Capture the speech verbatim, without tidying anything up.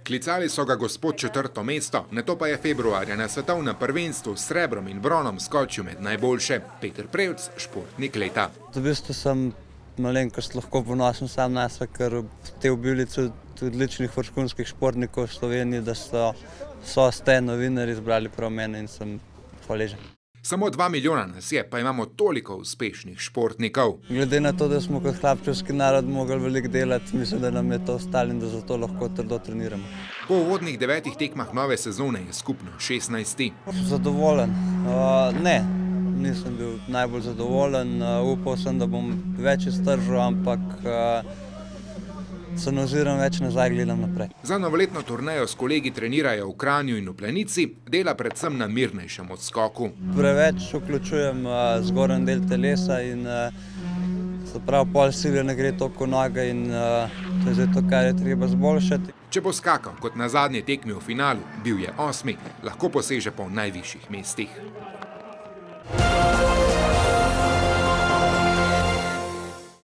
Klicali so ga gospod četrto mesto, nato pa je februarja na svetovnem prvenstvu s srebrom in bronom skočil med najboljše. Peter Prevc, športnik leta. V bistvu sem malenkost lahko ponosen sam na sebe, ker te obilice odličnih vrhunskih športnikov v Sloveniji, da so, so ste novinarji izbrali prav mene in sem hvaležen. Samo dva milijona nas je, pa imamo toliko uspešnih športnikov. Glede na to, da smo kot hlapčevski narod mogli veliko delati, mislim, da nam je to ostalo in da zato lahko trdo treniramo. Po uvodnih devetih tekmah nove sezone je skupno šestnajsti. Zadovoljen? Uh, ne, nisem bil najbolj zadovoljen. Uh, upal sem, da bom več iztržil, ampak uh, se ne oziram več nazaj, gledam naprej. Za novoletno turnejo s kolegi trenirajo v Kranju in v Planici, dela predvsem na mirnejšem odskoku. Preveč vključujem uh, zgornji del telesa in uh, se pravi pol sile ne gre toliko noge in uh, to je zdaj to, kar je treba zboljšati. Če bo skakal kot na zadnji tekmi v finalu, bil je osmi, lahko poseže po najvišjih mestih.